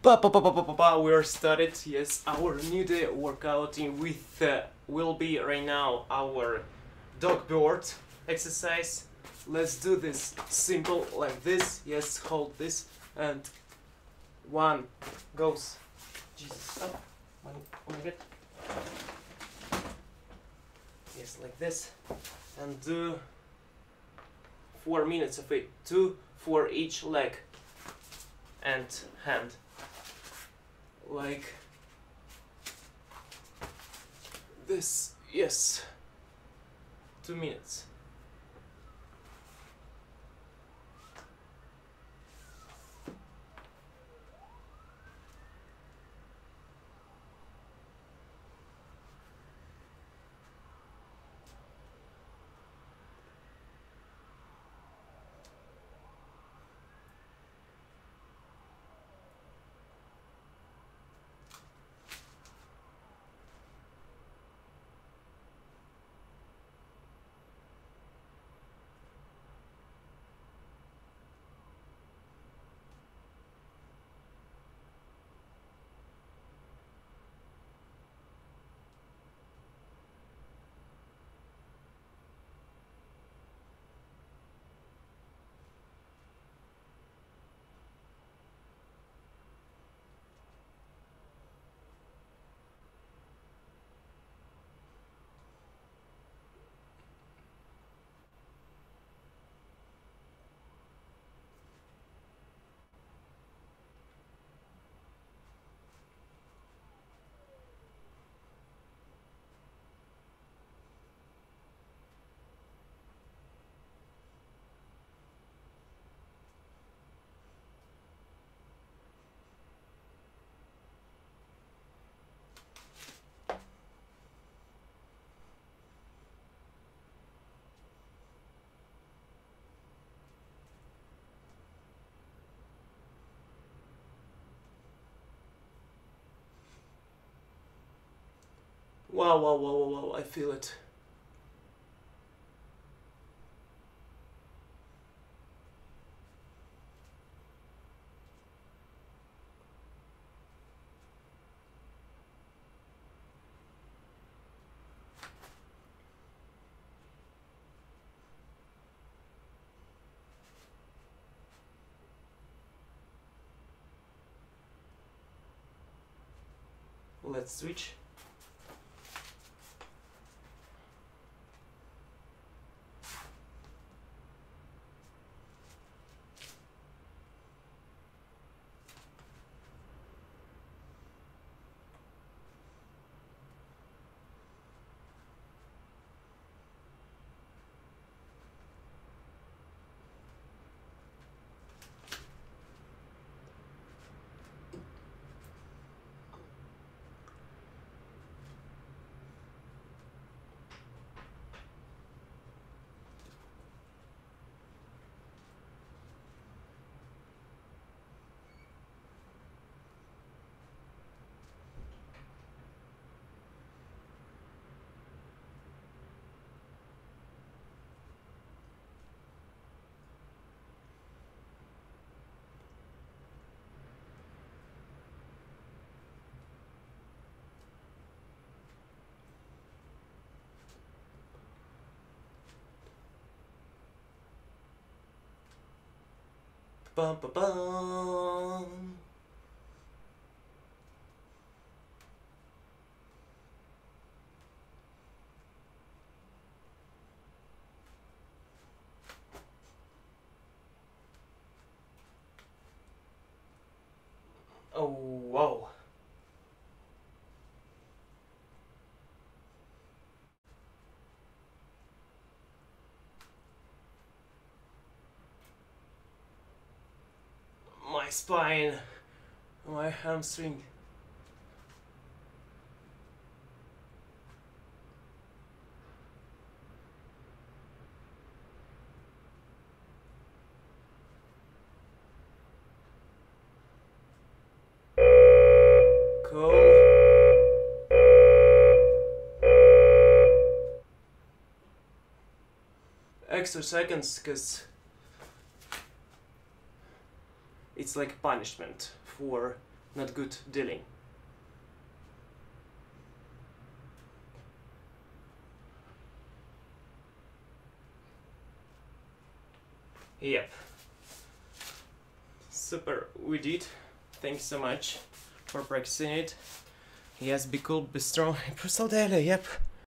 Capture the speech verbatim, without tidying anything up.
Pa pa pa pa pa pa pa. We are started. Yes, our new day workout in with uh, will be right now our dog board exercise. Let's do this simple like this. Yes, hold this and one goes. Jesus, stop. One, oh my god. Yes, like this, and do four minutes of it. Two for each leg and hand. Like this, yes, two minutes. Wow, wow, wow, wow, wow, I feel it. Let's switch. Bum, bum, bum. Oh, wow. My spine, my hamstring. Cool. Extra seconds, because it's like punishment for not good dealing. Yep. Super, we did. Thanks so much for practicing it. Yes, be cool, be strong, be so daily, yep.